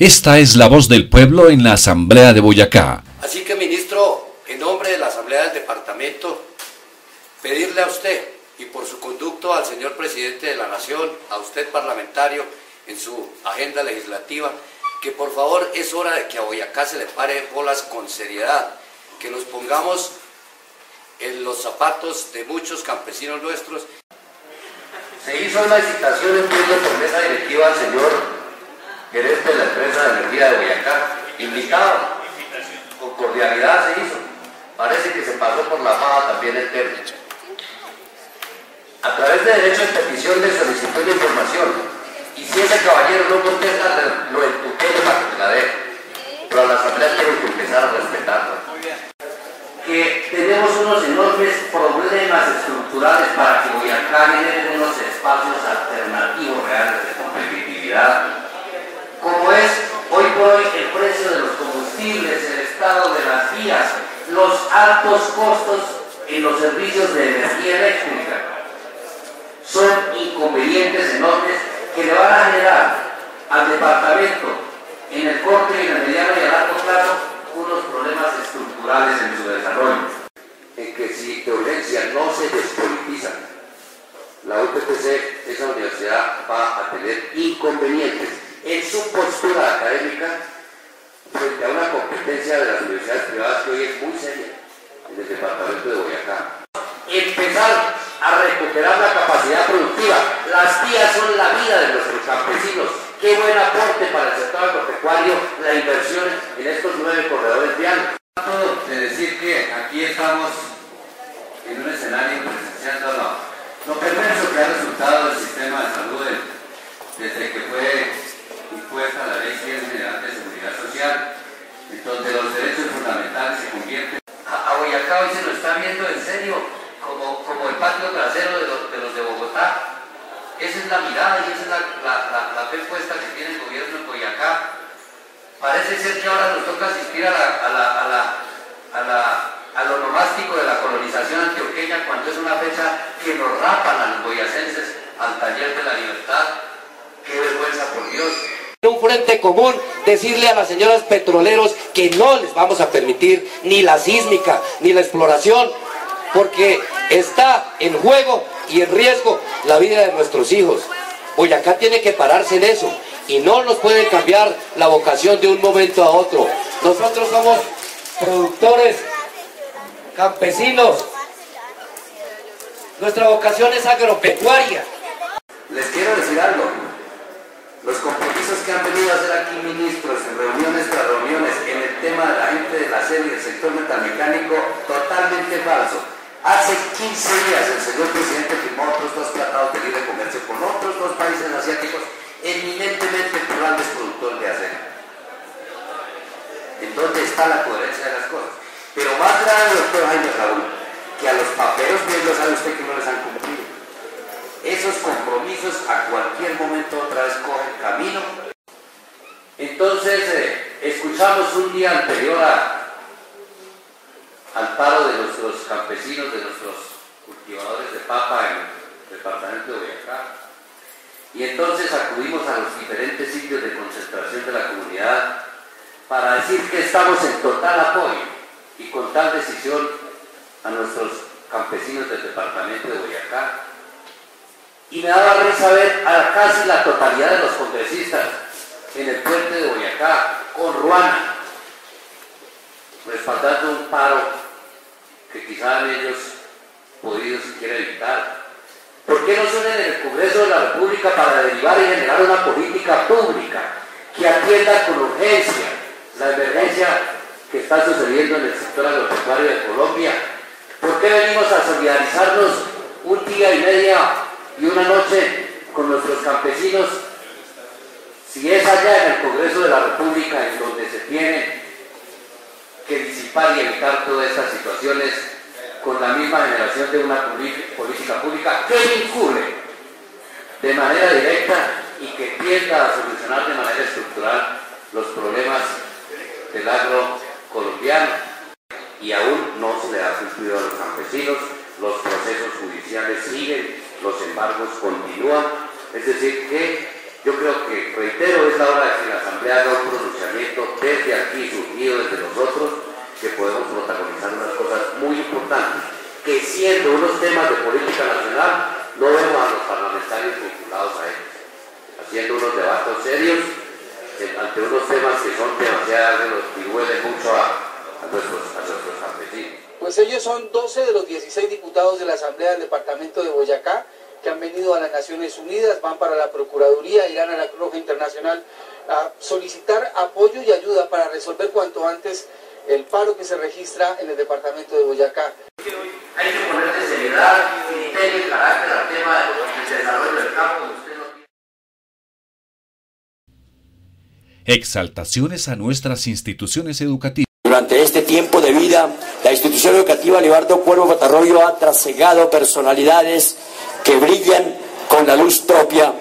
Esta es la voz del pueblo en la Asamblea de Boyacá. Así que, ministro, en nombre de la Asamblea del Departamento, pedirle a usted y por su conducto al señor Presidente de la Nación, a usted parlamentario, en su agenda legislativa, que por favor es hora de que a Boyacá se le pare bolas con seriedad, que nos pongamos en los zapatos de muchos campesinos nuestros. Se hizo una licitación en por mesa directiva al señor gerente de la empresa de energía de Boyacá, invitado, con cordialidad se hizo. Parece que se pasó por la faja también el tema. A través de derecho de petición de solicitud de información, y si ese caballero no contesta, lo empujé para que la dé. Pero a la asamblea tiene que empezar a respetarlo. Que tenemos unos enormes problemas estructurales para que Boyacá genere unos espacios alternativos reales de competitividad, como es hoy por hoy el precio de los combustibles, el estado de las vías, los altos costos en los servicios de energía eléctrica. Son inconvenientes enormes que le van a generar al departamento en el corto y en el mediano y a largo plazo unos problemas estructurales en su desarrollo. En que si de urgencia no se despolitiza la UPTC, esa universidad va a tener inconvenientes en su postura académica frente a una competencia de las universidades privadas que hoy es muy seria en el departamento de Boyacá. Empezar a recuperar la capacidad productiva. Las vías son la vida de nuestros campesinos. Qué buen aporte para el sector agropecuario la inversión en estos 9 corredores viales. De decir que aquí estamos en un escenario presenciando lo perverso que ha resultado el sistema de salud desde que fue impuesta la Ley 100 General de Seguridad Social, en donde los derechos fundamentales se convierten. A Boyacá hoy se lo está viendo en serio como el patio trasero de los de Bogotá. Esa es la mirada y esa es la fe puesta que tiene el gobierno en Boyacá. Parece ser que ahora nos toca asistir al onomástico de la colonización antioqueña, cuando es una fecha que nos rapan a los boyacenses al taller de la libertad. ¡Qué vergüenza, por Dios! Un frente común, decirle a las señoras petroleros que no les vamos a permitir ni la sísmica ni la exploración, porque está en juego y en riesgo la vida de nuestros hijos. Boyacá tiene que pararse en eso y no nos pueden cambiar la vocación de un momento a otro. Nosotros somos productores, campesinos, nuestra vocación es agropecuaria. Les quiero decir algo. Los compromisos que han venido a hacer aquí ministros en reuniones tras reuniones en el tema de la gente de la SED y el sector metalmecánico, totalmente falso. Hace 15 días el señor presidente firmó otros 2 tratados de libre comercio con otros 2 países asiáticos eminentemente grandes productores de acero. ¿En dónde está la coherencia de las cosas? Pero más grave, doctor Jaime Raúl, que a los paperos bien lo sabe usted que no les han cumplido. Esos compromisos a cualquier momento otra vez cogen camino. Entonces, escuchamos un día anterior al paro de nuestros campesinos, de nuestros cultivadores de papa en el departamento de Boyacá, y entonces acudimos a los diferentes sitios de concentración de la comunidad para decir que estamos en total apoyo y con tal decisión a nuestros campesinos del departamento de Boyacá. Y me daba risa ver a casi la totalidad de los congresistas en el puente de Boyacá, con ruana, respaldando un paro que quizá han ellos podido siquiera evitar. ¿Por qué no se unen en el Congreso de la República para derivar y generar una política pública que atienda con urgencia la emergencia que está sucediendo en el sector agropecuario de Colombia? ¿Por qué venimos a solidarizarnos un día y media y una noche con nuestros campesinos si es allá en el Congreso de la República en donde se tiene que disipar y evitar todas estas situaciones con la misma generación de una política pública que incurre de manera directa y que tienda a solucionar de manera estructural los problemas del agro colombiano? Y aún no se le ha cumplido a los campesinos, los procesos judiciales siguen, los embargos continúan, es decir que yo creo que, reitero, es la hora de que la Asamblea haga un organizar unas cosas muy importantes, que siendo unos temas de política nacional, no vemos a los parlamentarios vinculados a ellos, haciendo unos debates serios ante unos temas que son demasiados y duelen mucho a nuestros campesinos. Pues ellos son 12 de los 16 diputados de la Asamblea del Departamento de Boyacá que han venido a las Naciones Unidas, van para la Procuraduría, irán a la Cruz Roja Internacional a solicitar apoyo y ayuda para resolver cuanto antes el paro que se registra en el Departamento de Boyacá. Hay que ponerle seriedad, criterio y carácter al tema del desarrollo del campo. Exaltaciones a nuestras instituciones educativas. Durante este tiempo de vida, la institución educativa Libardo Cuervo Batarroyo ha trasegado personalidades que brillan con la luz propia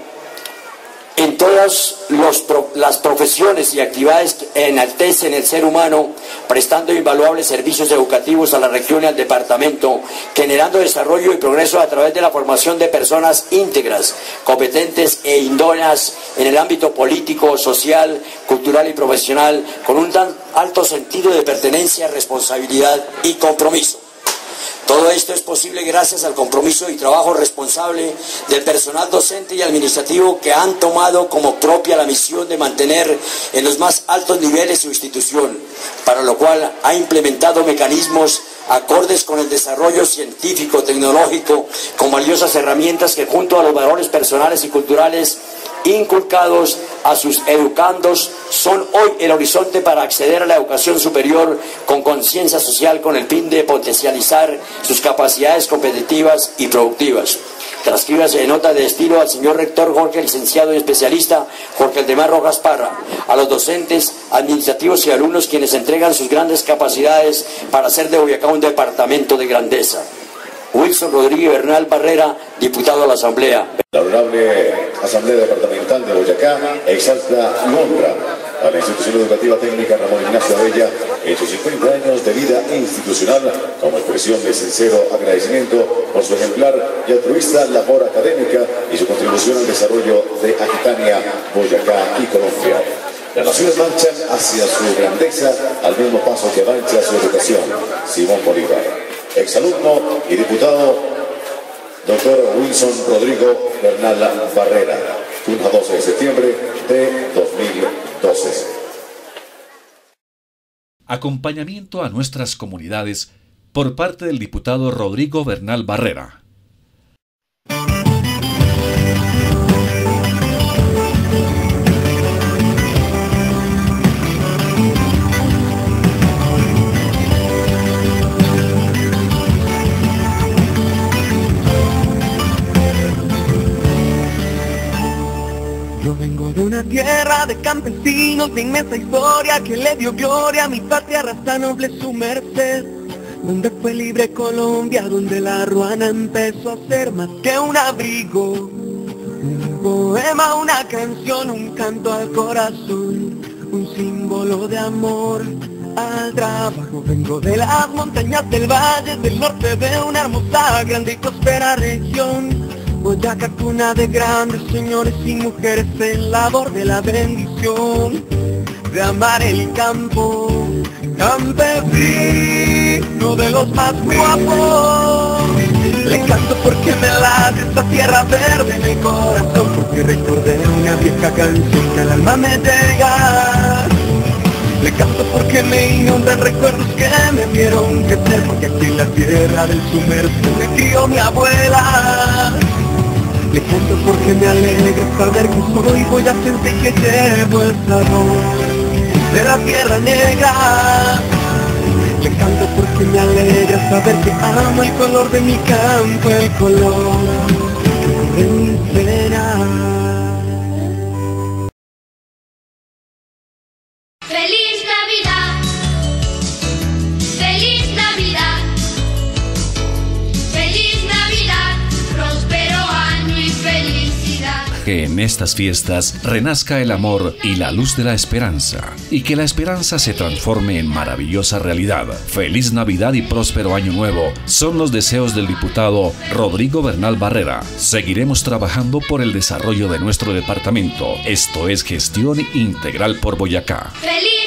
en todas las profesiones y actividades que enaltecen el ser humano, prestando invaluables servicios educativos a la región y al departamento, generando desarrollo y progreso a través de la formación de personas íntegras, competentes e idóneas en el ámbito político, social, cultural y profesional, con un tan alto sentido de pertenencia, responsabilidad y compromiso. Todo esto es posible gracias al compromiso y trabajo responsable del personal docente y administrativo que han tomado como propia la misión de mantener en los más altos niveles su institución, para lo cual ha implementado mecanismos acordes con el desarrollo científico, tecnológico, con valiosas herramientas que junto a los valores personales y culturales inculcados a sus educandos son hoy el horizonte para acceder a la educación superior con conciencia social, con el fin de potencializar sus capacidades competitivas y productivas. Transcríbase nota de estilo al señor rector Jorge, licenciado y especialista Jorge Aldemar Rojas Parra, a los docentes, administrativos y alumnos quienes entregan sus grandes capacidades para hacer de Boyacá un departamento de grandeza. Wilson Rodríguez Bernal Barrera, diputado a la Asamblea. La honorable Asamblea Departamental de Boyacá exalta y honra a la institución educativa técnica Ramón Ignacio Abella en sus 50 años de vida institucional como expresión de sincero agradecimiento por su ejemplar y altruista labor académica y su contribución al desarrollo de Aquitania, Boyacá y Colombia. Las naciones marchan hacia su grandeza al mismo paso que avanza su educación. Simón Bolívar. Exalumno y diputado doctor Wilson Rodrigo Bernal Barrera, 12 de septiembre de 2012. Acompañamiento a nuestras comunidades por parte del diputado Rodrigo Bernal Barrera. Yo vengo de una tierra de campesinos, de inmensa historia que le dio gloria a mi patria, raza noble su merced. Donde fue libre Colombia, donde la ruana empezó a ser más que un abrigo. Un poema, una canción, un canto al corazón, un símbolo de amor al trabajo. Vengo de las montañas del valle, del norte de una hermosa, grande y próspera región. Boyacá, cuna de grandes señores y mujeres en labor de la bendición de amar el campo, campesino de los más guapos. Le canto porque me late esta tierra verde en el corazón, porque recordé una vieja canción que al alma me llega. Le canto porque me inundan recuerdos que me vieron crecer, porque aquí en la tierra del sumerso me crió mi abuela. Le canto porque me alegra saber que soy boyacense y que llevo el sabor de la tierra negra. Le canto porque me alegra saber que amo el color de mi campo, el color de mi pena. ¡Feliz Navidad! ¡Feliz Navidad! ¡Feliz Navidad! ¡Próspero año y felicidad! Que en estas fiestas renazca el amor y la luz de la esperanza, y que la esperanza se transforme en maravillosa realidad. Feliz Navidad y próspero año nuevo son los deseos del diputado Rodrigo Bernal Barrera. Seguiremos trabajando por el desarrollo de nuestro departamento. Esto es Gestión Integral por Boyacá. ¡Feliz